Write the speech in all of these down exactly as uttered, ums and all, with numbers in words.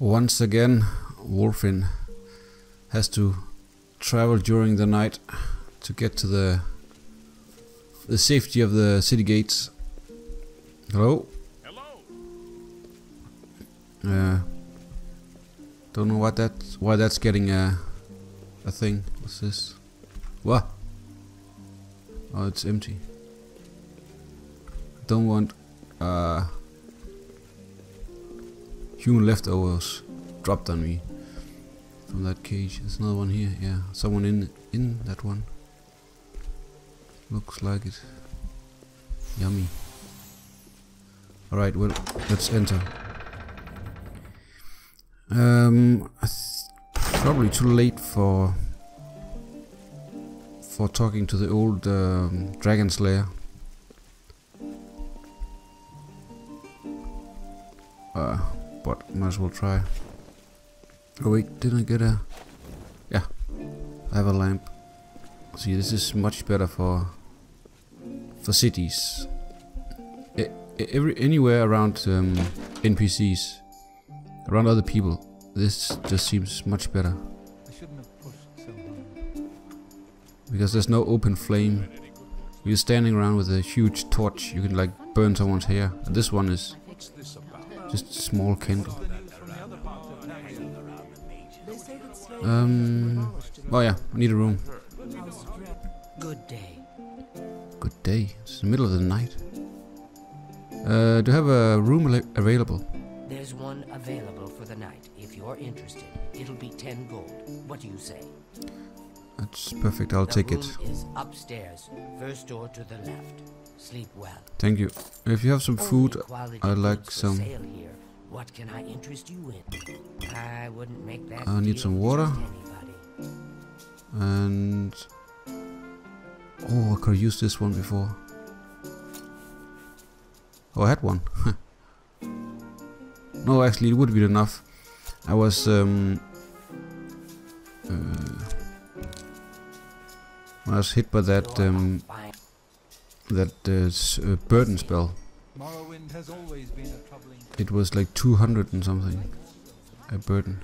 Once again, Wolfrin has to travel during the night to get to the the safety of the city gates. Hello? Hello. Uh, don't know what that why that's getting a a thing. What's this? What? Oh, it's empty. Don't want uh human leftovers dropped on me from that cage. There's another one here. Yeah, someone in in that one. Looks like it. Yummy. Alright, well, let's enter. Um, I th probably too late for for talking to the old um, Dragon Slayer. Uh, but might as well try. Oh wait, didn't I get a... Yeah, I have a lamp. See, this is much better for for cities. E every anywhere around um, N P Cs, around other people, this just seems much better. I shouldn't have pushed so hard. Because there's no open flame. You're standing around with a huge torch, you can like burn someone's hair. And this one is just a small candle. Um. Oh yeah, I need a room. Good day. Good day. It's the middle of the night. Uh, do you have a room available? There's one available for the night. If you're interested, it'll be ten gold. What do you say? That's perfect. I'll the take room it. Is upstairs, first door to the left. Sleep well. Thank you. If you have some food, Only I'd like goods for some. sale here. What can I interest you in? I wouldn't make that. I need deal some with water. just anybody. And oh, I could have used this one before. Oh, I had one. No, actually, it would have been enough. I was um, uh, I was hit by that um, that uh, s uh, burden spell. Morrowind has always been a troubling. It was like two hundred and something. A burden.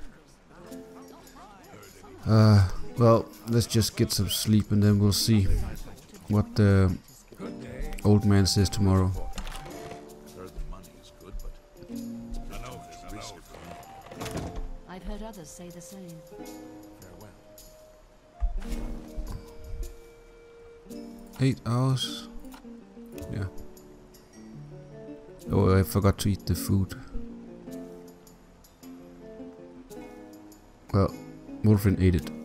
Uh, well, let's just get some sleep and then we'll see what the old man says tomorrow. I've heard others say the same. Eight hours. Yeah. Oh, I forgot to eat the food. Well, Wolfrin ate it.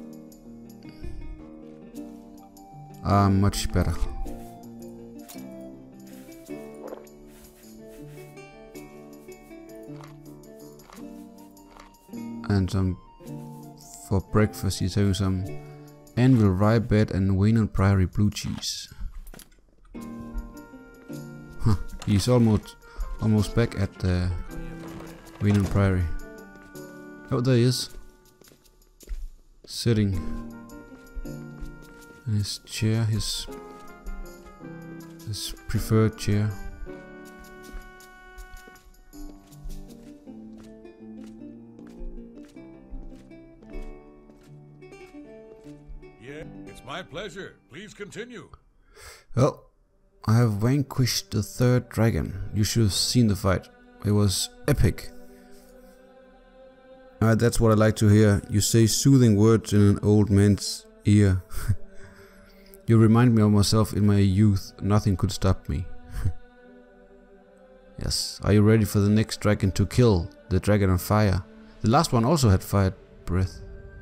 Ah, much better. And some for breakfast. He's having some anvil rye bread and Wayland Priory blue cheese. Huh. He's almost almost back at the Wayland Priory. Oh, there he is, sitting in his chair, his his preferred chair. Yeah, it's my pleasure. Please continue. Well, I have vanquished the third dragon. You should have seen the fight. It was epic. Uh, that's what I like to hear. You say soothing words in an old man's ear. You remind me of myself in my youth. Nothing could stop me. Yes. Are you ready for the next dragon to kill? The dragon on fire. The last one also had fire breath.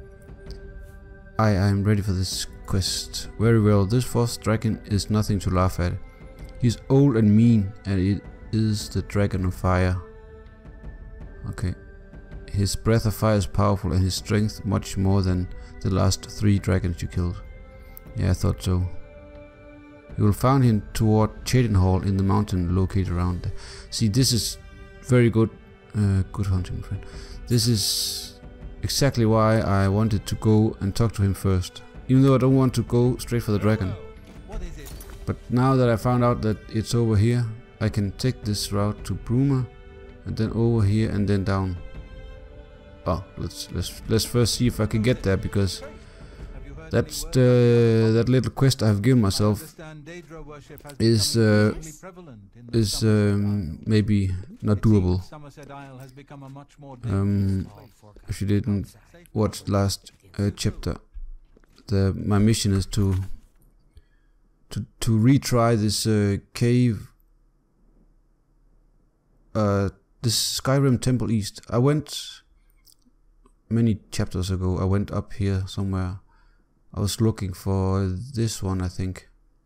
I am ready for this quest. Very well. This fourth dragon is nothing to laugh at. He's old and mean, and it is the dragon of fire. Okay. His breath of fire is powerful, and his strength much more than the last three dragons you killed. Yeah, I thought so. You will find him toward Chedenhall in the mountain located around there. See, this is very good, uh, good hunting, my friend. This is exactly why I wanted to go and talk to him first. Even though I don't want to go straight for the dragon. What is it? But now that I found out that it's over here, I can take this route to Bruma, and then over here and then down. Oh, let's let's let's first see if I can get there, because that's the that little quest I've given myself is uh, is um, maybe not doable. Um, if you didn't watch the last uh, chapter, the my mission is to to to retry this uh, cave. Uh, this Skyrim Temple East. I went many chapters ago. I went up here somewhere. I was looking for this one, I think.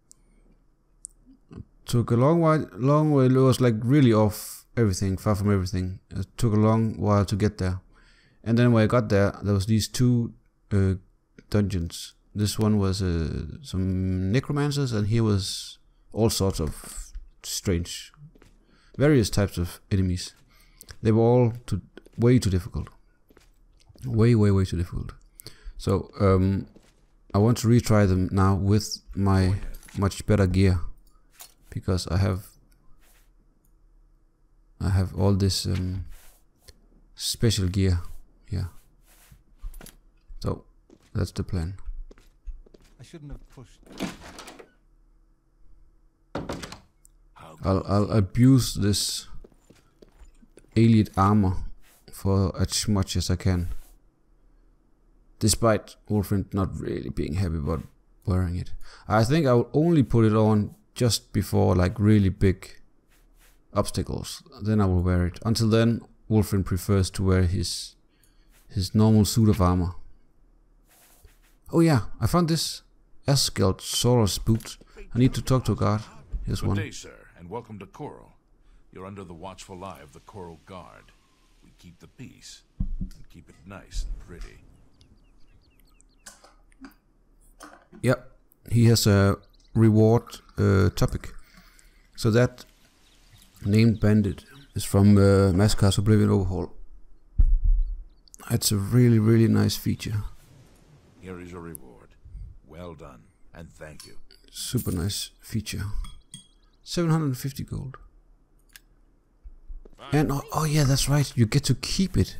It took a long while, long while. It was like really off everything, far from everything. It took a long while to get there. And then when I got there, there was these two uh, dungeons. This one was uh, some necromancers, and here was all sorts of strange, various types of enemies. They were all too, way too difficult. Way, way, way too difficult. So, um... I want to retry them now with my much better gear, because I have I have all this um, special gear here. So that's the plan. I shouldn't have pushed. I'll I'll abuse this alien armor for as much as I can. Despite Wulfrind not really being happy about wearing it. I think I will only put it on just before like really big obstacles. Then I will wear it. Until then, Wulfrind prefers to wear his his normal suit of armor. Oh yeah, I found this Asgeld Sora's boot. I need to talk to a guard. Here's Good one. day, sir, and welcome to Coral. You're under the watchful eye of the Coral Guard. We keep the peace and keep it nice and pretty. Yep, he has a reward uh, topic. So that named bandit is from uh, Maskar's Oblivion Overhaul. It's a really, really nice feature. Here is your reward. Well done, and thank you. Super nice feature. seven hundred fifty gold. And oh, oh yeah, that's right. You get to keep it.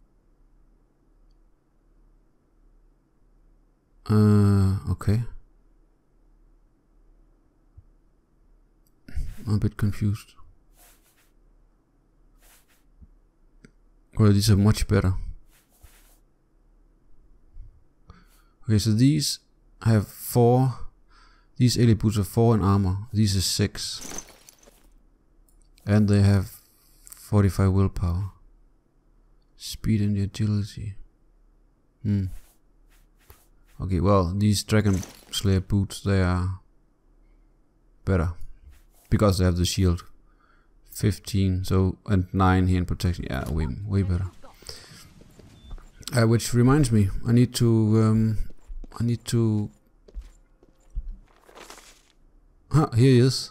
Uh, okay. I'm a bit confused. Well, these are much better. Okay, so these have four. These alien boots are four in armor. These are six. And they have forty-five willpower. Speed and agility. Hmm. Okay, well, these Dragon Slayer boots, they are better. Because they have the shield. fifteen, so, and nine here in protection. Yeah, way, way better. Uh, which reminds me, I need to, um, I need to... Huh, here he is.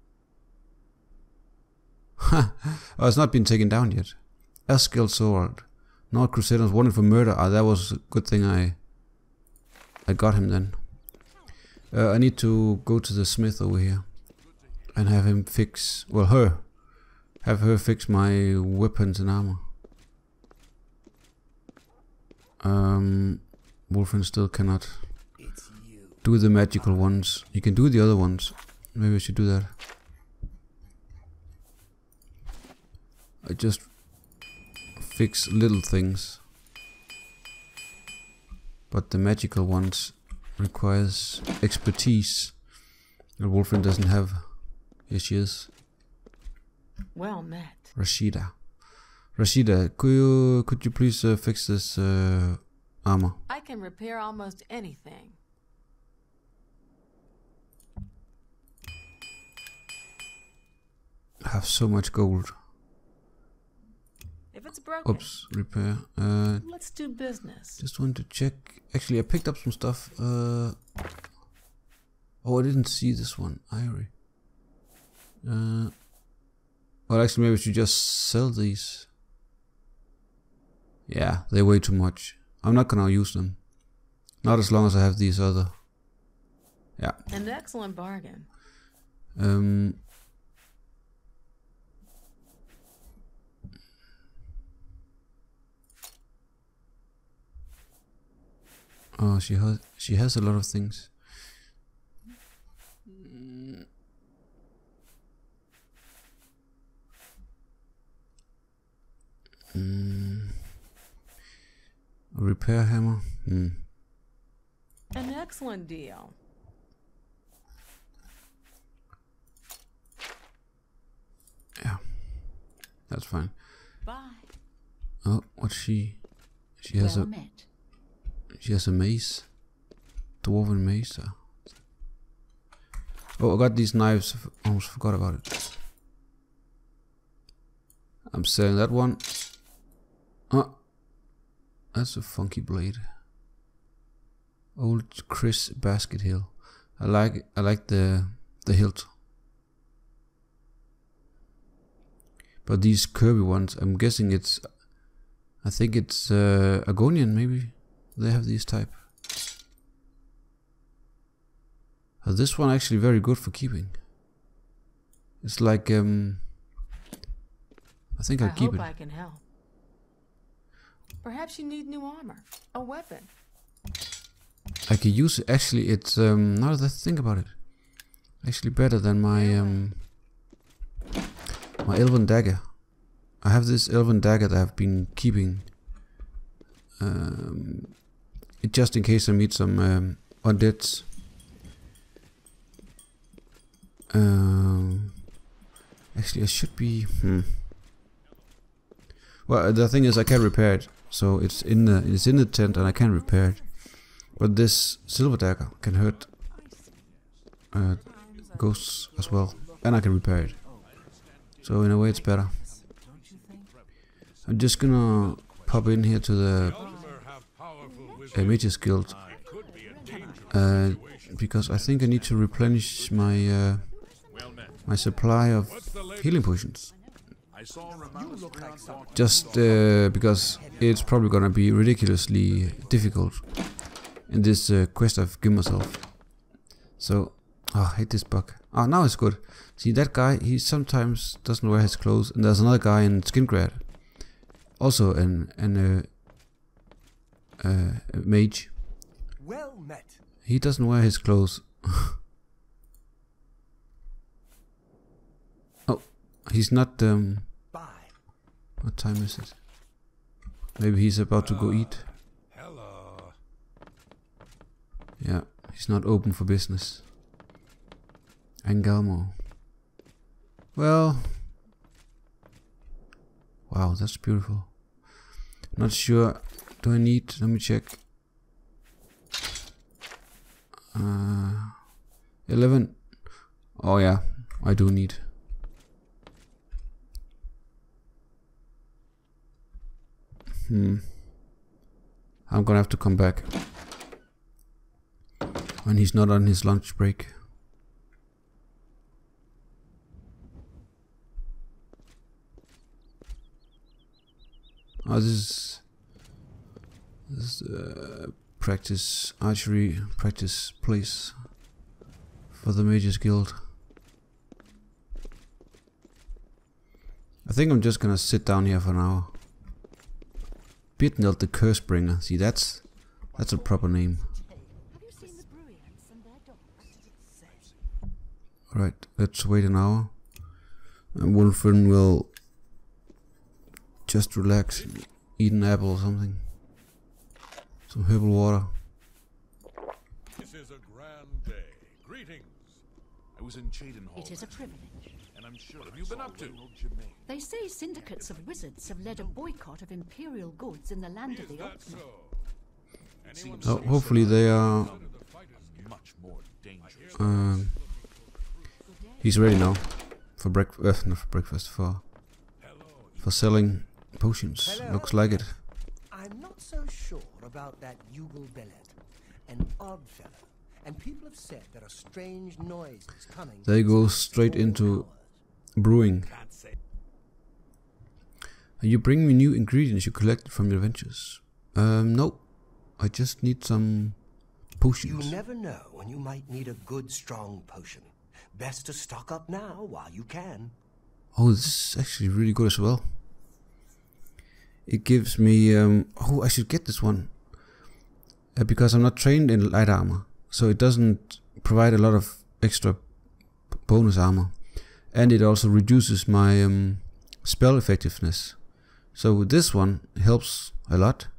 Ha! Oh, it's not been taken down yet. Asgeld Sword. Nord Crusaders wanted for murder. Ah, that was a good thing I... I got him then. Uh, I need to go to the smith over here and have him fix, well, her, have her fix my weapons and armor. Um, Wulfrind still cannot do the magical ones. He can do the other ones. Maybe I should do that. I just fix little things. But the magical ones requires expertise that Wulfrind doesn't have. Here she is. Well met. Rashida. Rashida, could you could you please uh, fix this uh, armor? I can repair almost anything. I have so much gold. If it's broken, Oops, repair. Uh, let's do business. just want to check. Actually, I picked up some stuff. Uh, oh, I didn't see this one. Ivory. Uh, well, actually, maybe we should just sell these. Yeah, they're way too much. I'm not gonna use them. Not as long as I have these other. Yeah. An excellent bargain. Um. Oh, she has she has a lot of things. Mm. A repair hammer. Mm. An excellent deal. Yeah, that's fine. Bye. Oh, what's she? She has Well a met. she has a mace, dwarven mace. uh. Oh, I got these knives. I almost forgot about it. I'm selling that one. Oh, that's a funky blade. Old Chris Basket Hill. I like I like the the hilt. But these curvy ones, I'm guessing it's, I think it's uh, Argonian maybe. They have these type. Uh, this one actually very good for keeping. It's like um. I think I'll I keep hope it. I can help. Perhaps you need new armor, a weapon. I can use it. Actually, it's um. Now that I think about it, actually better than my um. My elven dagger. I have this elven dagger that I've been keeping. Um, it just in case I meet some um, undeads. Um, actually, I should be. Hmm. Well, the thing is, I can repair it, so it's in the it's in the tent, and I can repair it. But this silver dagger can hurt uh, ghosts as well, and I can repair it. So in a way, it's better. I'm just gonna pop in here to the uh, Mages Guild uh, because I think I need to replenish my uh, my supply of healing potions. Just uh, because it's probably gonna be ridiculously difficult in this uh, quest I've given myself. So, oh, I hate this bug. Ah, now it's good. See, that guy, he sometimes doesn't wear his clothes, and there's another guy in Skingrad, also an an uh, uh, a mage. Well met. He doesn't wear his clothes. Oh, he's not. Um, Bye. what time is it? Maybe he's about to go eat. Hello. Yeah, he's not open for business. Angelmo. Well, wow, that's beautiful. Not sure. Do I need? Let me check. Uh, eleven. Oh yeah, I do need. Hmm. I'm gonna have to come back when he's not on his lunch break. Oh, this is this is uh, practice archery practice place for the Mages Guild. I think I'm just gonna sit down here for an hour. Bitneld the Cursebringer. See, that's that's a proper name. Have you seen the Bruyants and their dogs? Alright, let's wait an hour. And Wolfrin will just relax, eat an apple or something. Some herbal water. This is a grand day. Greetings. I was in Cheydinhall. It is a privilege. And I'm sure what have you been up to? They say syndicates of wizards have led a boycott of imperial goods in the land of Is the that Orkney. so? Anyone Oh, hopefully they are. the fight is Much more dangerous. Um, he's ready now for breakfast. Uh, not for breakfast. For for selling potions. Hello. Looks like it. I'm not so sure about that Yugal Bellet. An odd fellow. And people have said there are strange noises coming. They from go inside straight small into towers. brewing. Can't say. You bring me new ingredients you collected from your adventures. Um, no. I just need some You potions. never know when you might need a good, strong potion. Best to stock up now while you can. Oh, this is actually really good as well. It gives me. Um, oh, I should get this one. uh, because I'm not trained in light armor, so it doesn't provide a lot of extra bonus armor, and it also reduces my um, spell effectiveness. So this one helps a lot.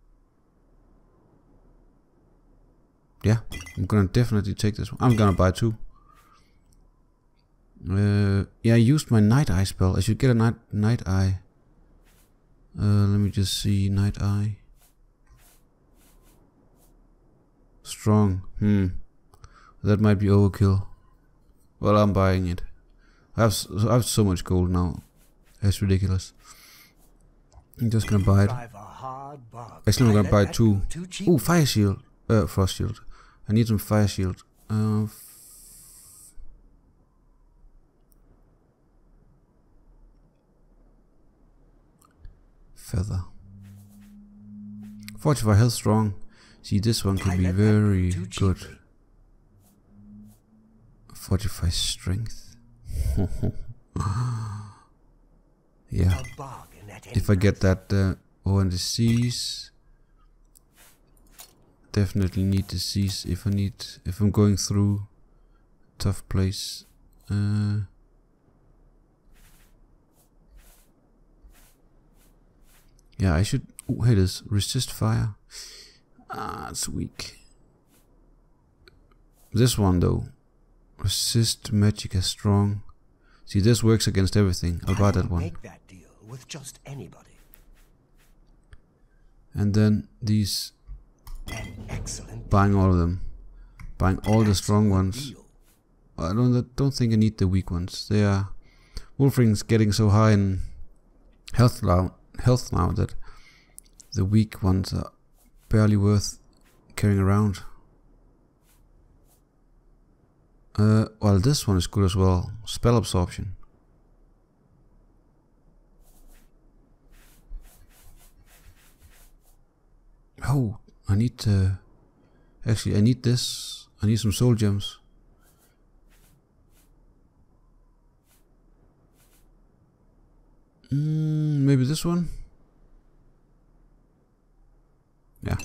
Yeah, I'm gonna definitely take this one. I'm gonna buy two. Uh, yeah, I used my Night Eye spell. I should get a Night Night Eye. Uh, let me just see. Night Eye. Strong. Hmm. That might be overkill. Well, I'm buying it. I have so, I have so much gold now. It's ridiculous. I'm just gonna buy it. Actually, I'm gonna buy two. Ooh, fire shield. Uh, frost shield. I need some fire shield. Uh, feather. forty-five health strong. See, this one could be very good. forty-five strength. Yeah. If I get that uh, oh, and disease. Definitely need disease if I need if I'm going through tough place. Uh, yeah, I should. Oh, here it is. Resist fire. Ah, it's weak. This one though. Resist magic is strong. See, this works against everything. I'll buy that one. Make that deal with just anybody. And then these. An excellent Buying all of them. Buying all the strong ones. I don't don't think I need the weak ones. They are Wolfring's getting so high in health now health now that the weak ones are barely worth carrying around. Uh, well, this one is good as well. Spell absorption. Oh, I need to... Actually, I need this. I need some soul gems. Mm, maybe this one? Yeah.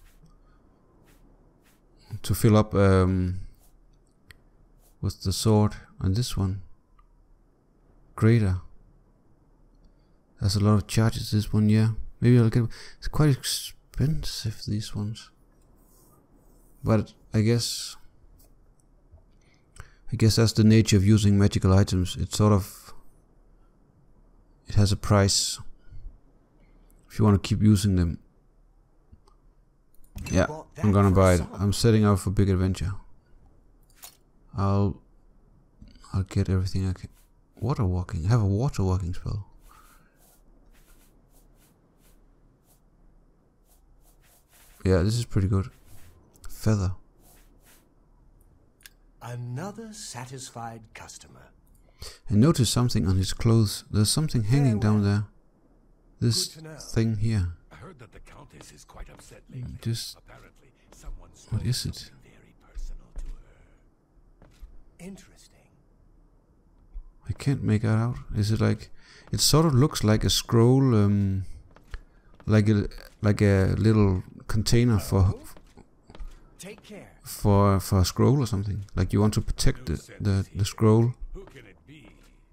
To fill up um, with the sword. And this one. Greater. There's a lot of charges, this one, yeah. Maybe I'll get... It's quite expensive, these ones. But I guess... I guess that's the nature of using magical items. It's sort of... It has a price. If you want to keep using them. Yeah, I'm gonna buy it. I'm setting out for big adventure. I'll... I'll get everything I can... Water walking. I have a water walking spell. Yeah, this is pretty good. Feather. Another satisfied customer. I noticed something on his clothes. There's something hanging down there. This thing here. I heard that the Countess is quite upset lately. Just... Apparently, someone What is it? very personal to her. Interesting. I can't make it out. Is it like... It sort of looks like a scroll, um... Like a, like a little container for... Take care. For, for a scroll or something. Like you want to protect the, the, the scroll. Who can it be?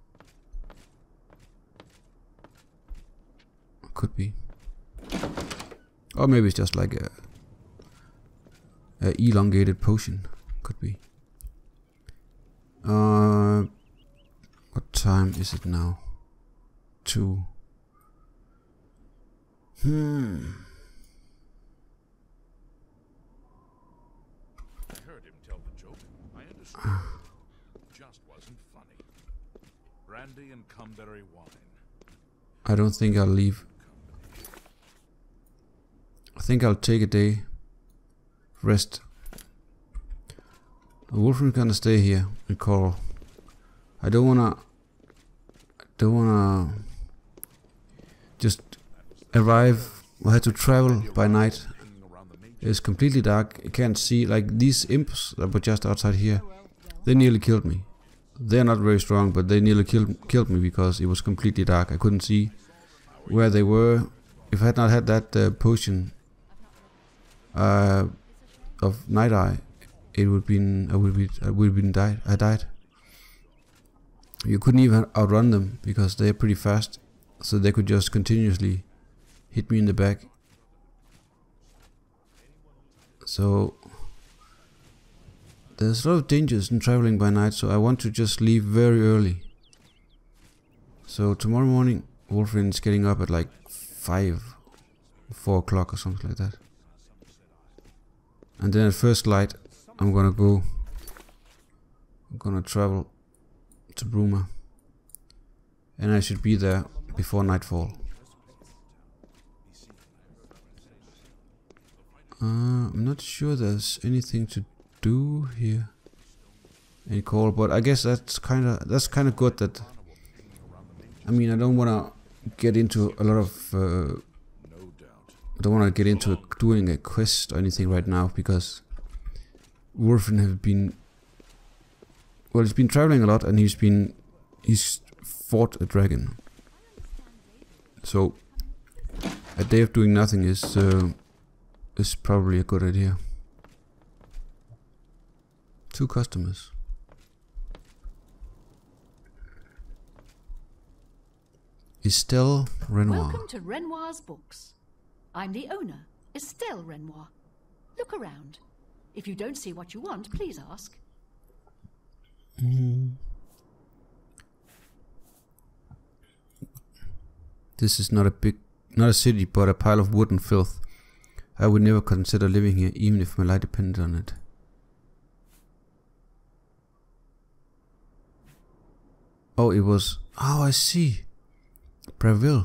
Could be. Or maybe it's just like a, a elongated potion. Could be. Uh, what time is it now? Two. Hmm. I heard him tell the joke. I understood. Just wasn't funny. Brandy and cumberry wine. I don't think I'll leave. I think I'll take a day. Rest. Wolfram gonna stay here in Coral. I don't wanna... I don't wanna... Just arrive. I had to travel by night. It's completely dark. I can't see. Like these imps that were just outside here. They nearly killed me. They're not very strong, but they nearly killed killed me because it was completely dark. I couldn't see where they were. If I had not had that uh, potion, uh, of Night Eye, it would been I would be I would been died. I died. You couldn't even outrun them because they're pretty fast, so they could just continuously hit me in the back. So there's a lot of dangers in traveling by night, so I want to just leave very early. So tomorrow morning, Wolfrin is getting up at like five, four o'clock or something like that. And then at first light, I'm gonna go. I'm gonna travel to Bruma, and I should be there before nightfall. Uh, I'm not sure there's anything to do here in Call, but I guess that's kind of that's kind of good. That I mean, I don't want to get into a lot of. Uh, I don't want to get into a, doing a quest or anything right now because Wolfrin have been. Well, he's been traveling a lot, and he's been he's fought a dragon. So a day of doing nothing is uh, is probably a good idea. Two customers. Estelle Renoir. Welcome to Renoir's Books. I'm the owner, Estelle Renoir. Look around. If you don't see what you want, please ask. Mm. This is not a big, not a city, but a pile of wood and filth. I would never consider living here, even if my life depended on it. Oh, it was. Oh, I see. Bravil.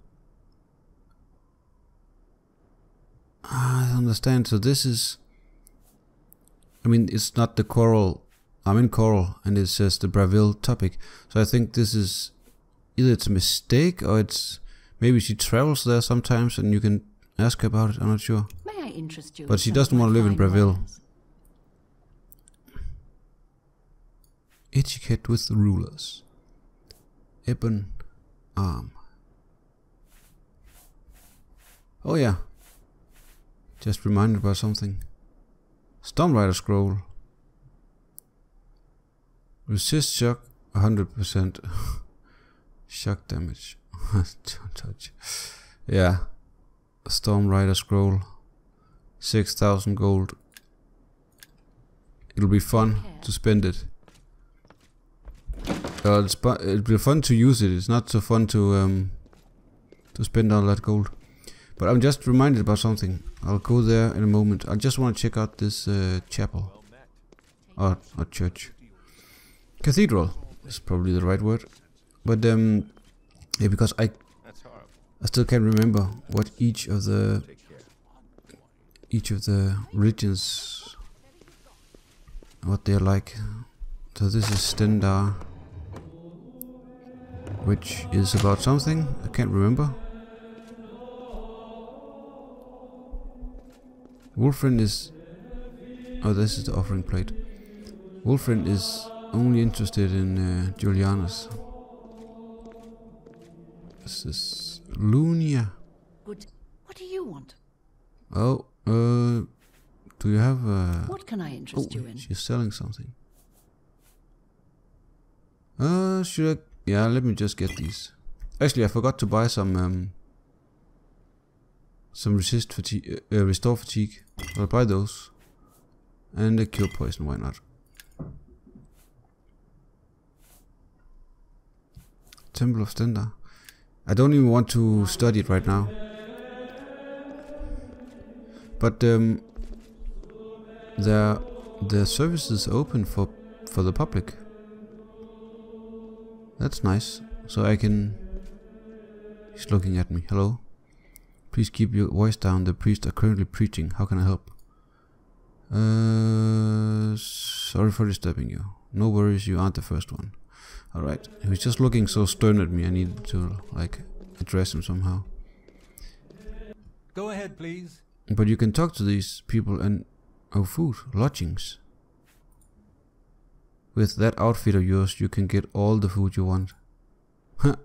Ah, I understand. So this is. I mean, it's not the Coral. I'm in Coral, and it says the Bravil topic. So I think this is either it's a mistake or it's maybe she travels there sometimes, and you can ask her about it. I'm not sure. May I interest you? But she doesn't want to live in Bravil. Etiquette with the rulers. Ebon arm. Oh yeah. Just reminded about something. Stormrider scroll. Resist shock one hundred percent. Shock damage. Don't touch. Yeah. Stormrider scroll. six thousand gold. It'll be fun to spend it. Uh, it's it'll be fun to use it. It's not so fun to um to spend all that gold. But I'm just reminded about something. I'll go there in a moment. I just want to check out this uh, chapel. Or, or church. Cathedral is probably the right word. But um yeah, because I I still can't remember what each of the each of the religions, what they're like. So this is Stendarr, which is about something I can't remember. Wolfrin is. Oh, this is the offering plate. Wolfrin is only interested in uh, Julianus. This is Lunia. Good. What do you want? Oh, uh, do you have uh What can I interest oh, you in? she's selling something. Uh, should I? Yeah, let me just get these. Actually, I forgot to buy some um some resist fatigue, uh, restore fatigue. I'll buy those. And a cure poison. Why not? Temple of Stendarr. I don't even want to study it right now. But um, the the service is open for for the public. That's nice. So I can. He's looking at me. Hello. Please keep your voice down. The priests are currently preaching. How can I help? Uh, sorry for disturbing you. No worries. You aren't the first one. All right. He was just looking so stern at me. I needed to like address him somehow. Go ahead, please. But you can talk to these people and... Oh, food. Lodgings. With that outfit of yours, you can get all the food you want. Huh.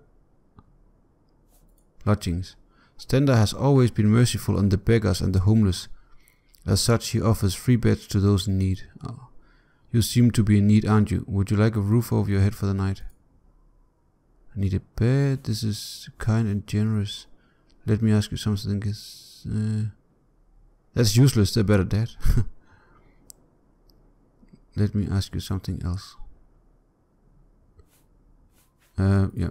Lodgings. Stendarr has always been merciful on the beggars and the homeless. As such, he offers free beds to those in need. Oh. You seem to be in need, aren't you? Would you like a roof over your head for the night? I need a bed. This is kind and generous. Let me ask you something. Is, uh, that's useless. They're better dead. Let me ask you something else. Uh, yeah.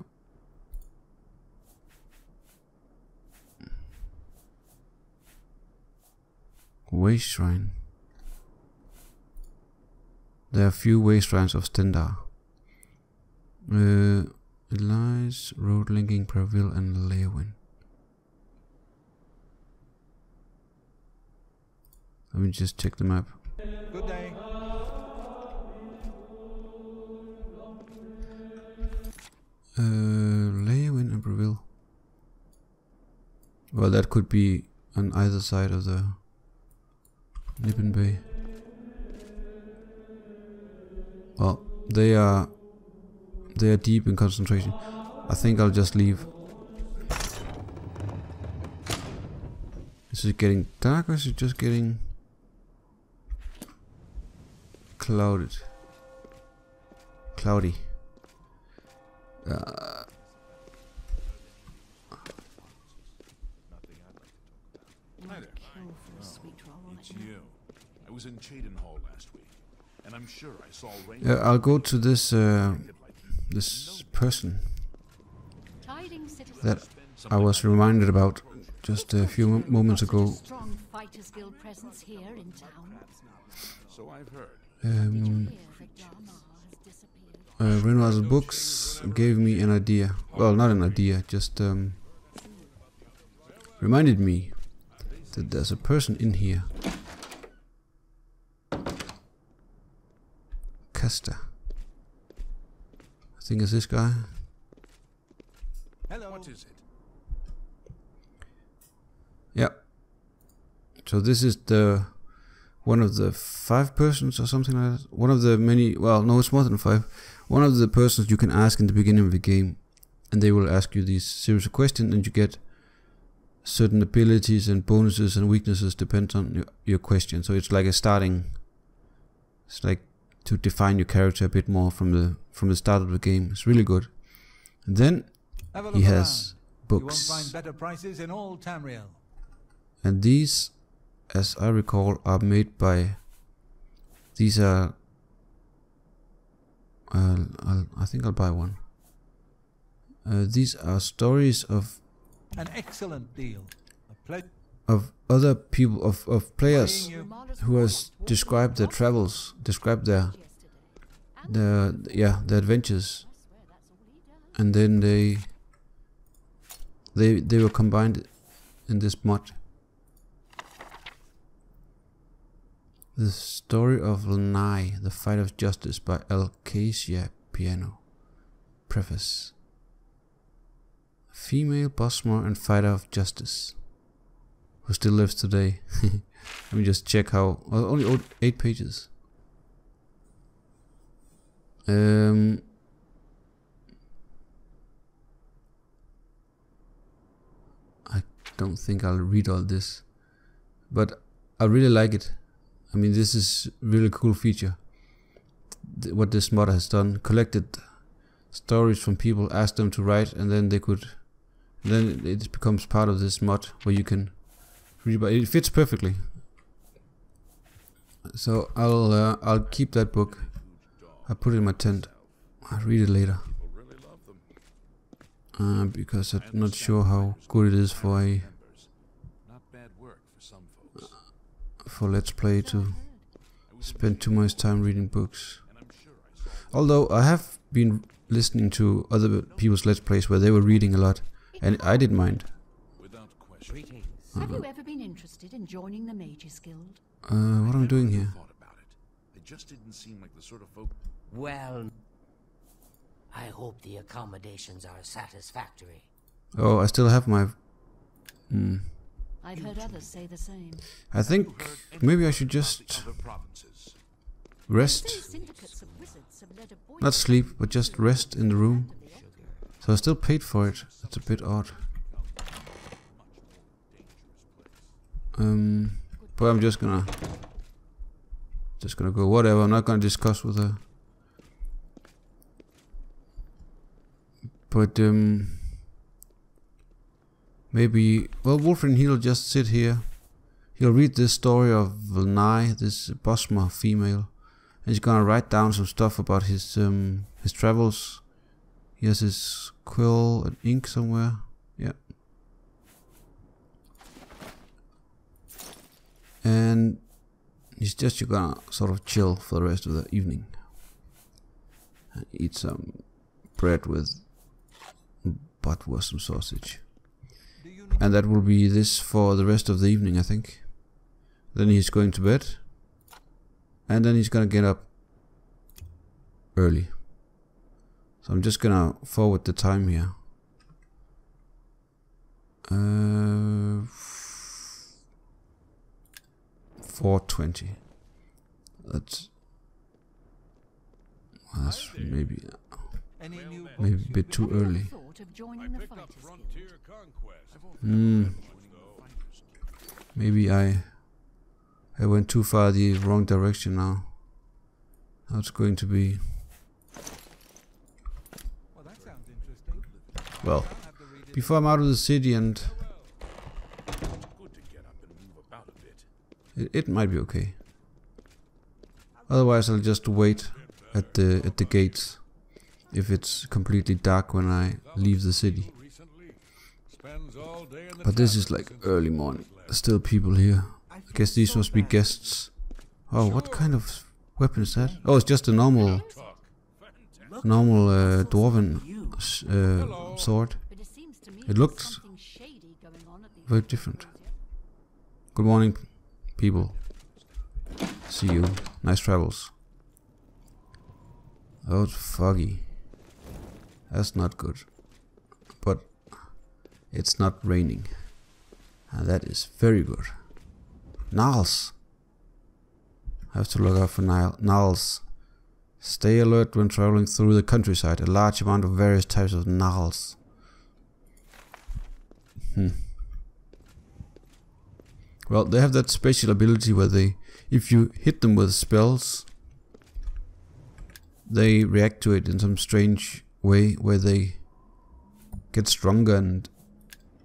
Way Shrine. There are few way shrines of Stendarr. Uh, it lies road linking Bravil and Leyawiin. Let me just check the map. Good day. Uh, Leyawiin and Bravil. Well, that could be on either side of the Niben Bay. Well, they are they are deep in concentration. I think I'll just leave. Is it getting dark or is it just getting clouded? Cloudy. Uh, Hi there. It's you. I was in Cheydinhal last week, and I'm sure I saw Rain. uh, I'll go to this uh, this person that I was reminded about just a few mo moments ago. Strong Fighters Guild presence here in town. So I've heard. Um, uh, Renoir's books gave me an idea. Well, not an idea, just um, reminded me that there's a person in here. Casta. I think it's this guy. Hello. What is it? Yeah. So this is the one of the five persons or something like that. One of the many. Well, no, it's more than five. One of the persons you can ask in the beginning of the game, and they will ask you these series of questions, and you get certain abilities and bonuses and weaknesses depends on your, your question. So it's like a starting. It's like to define your character a bit more from the from the start of the game. It's really good. And then Have a look he around. has books. You won't find better prices in all Tamriel. And these, as I recall, are made by. These are. Uh, I'll, I think I'll buy one. Uh, these are stories of An excellent deal. A ple- of other people of of players Paying you. who has described their travels, described their the yeah their adventures, and then they they they were combined in this mod. The Story of Lanai, The Fight of Justice by Alcacia Piano. Preface. Female Bosmer and Fighter of Justice, who still lives today. Let me just check how. Well, only o- eight pages. Um. I don't think I'll read all this, but I really like it. I mean, this is a really cool feature. Th- what this mod has done, collected stories from people, asked them to write, and then they could. Then it becomes part of this mod where you can read. But it fits perfectly. So I'll uh, I'll keep that book. I put it in my tent. I'll read it later. Uh, because I'm not sure how good it is for a Not bad work for some folks. for Let's Play to spend too much time reading books. And I'm sure I saw Although I have been listening to other people's Let's Plays where they were reading a lot, and I didn't mind. without question. Greetings. Have you ever been interested in joining the Mages Guild? Uh, what I'm doing Never here? thought about it. They just didn't seem like the sort of folk. Well, I hope the accommodations are satisfactory. Oh, I still have my. Hmm. I've heard others say the same. I think maybe I should just Other provinces. Say rest, syndicates of wizards have led a boy not sleep, but just rest in the room. So I still paid for it. That's a bit odd. Um, But I'm just gonna just gonna go whatever. I'm not gonna discuss with her. But um maybe well Wulfrin, he'll just sit here. He'll read this story of Vilnai, this Bosma female, and he's gonna write down some stuff about his um his travels. He has his quill and ink somewhere. Yeah. And he's just gonna sort of chill for the rest of the evening. And eat some bread with bratwurst, some sausage. And that will be this for the rest of the evening, I think. Then he's going to bed. And then he's gonna get up early. So I'm just gonna forward the time here. Uh, four twenty. That's, well, that's maybe Any new maybe books a bit too early. Thought of joining the Picked up Fighters Guild. Frontier Conquest. Hmm. Maybe I I went too far the wrong direction now. How it's going to be. Well, that sounds interesting. Well, I'll have to read it. before I'm out of the city, and Good to get up and move about a bit. it, it might be okay. Otherwise, I'll just wait at the at the gates if it's completely dark when I leave the city. Recently spends all day in the But this is tavern like since early he morning. was There's still people here. I I feel guess these so must be bad. guests. Oh, what kind of weapon is that? Oh, it's just a normal, normal uh, dwarven s- uh, sword. But it seems to me It there's looked something shady going on at the very different. Good morning, people. See you. Nice travels. Oh, it's foggy. That's not good. But it's not raining. And that is very good. Gnarls. I have to look out for gnarls. Stay alert when traveling through the countryside. A large amount of various types of gnarls. Hmm. Well, they have that special ability where they, if you hit them with spells, they react to it in some strange way where they get stronger and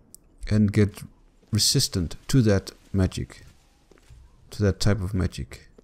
and get resistant to that magic, to that type of magic.